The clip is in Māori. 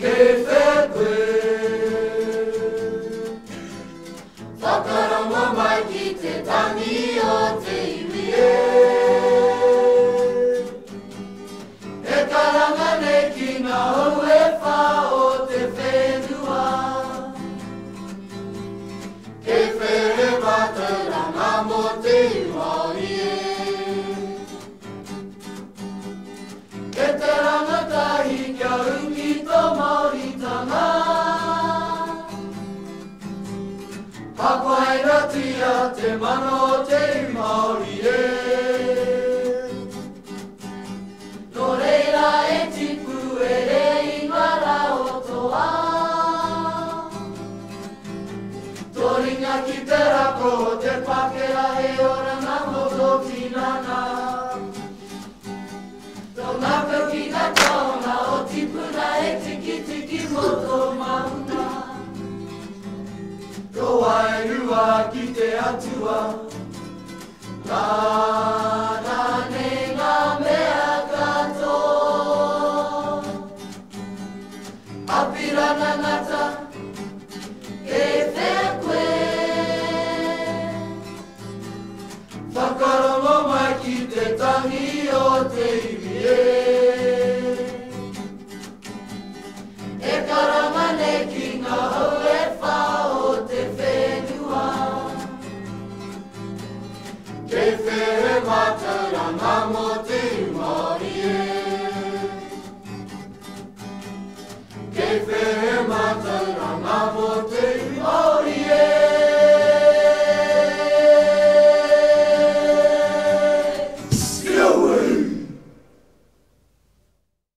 kei whea koe. Whakarongo mai ki te tangi o te iwi e. E karanga nei ki ngā hou e whā o te whenua. Kei where mātauranga mō te Māori e. Ke te rangatahi kia ungi tō Māoritanga. Hapai ratia te mano te Māori e. No reira e tipu e rei ngara o toa. Toringa ki te rako o te pakera he oranga moto ki nana. Tōngaka ki ngā taonga o tipuna e tiki tiki moto mauna. Ko wairua ki te atua. Nāna ne ngā mea katoa. Apirana ngata, kei whea koe. Whakarongo mai ki te tangi o te iwi e. E karanga nei ki ngā hou e whā o te whenua. Kei where mātauranga mō te Māori e. Kei where mātauranga mō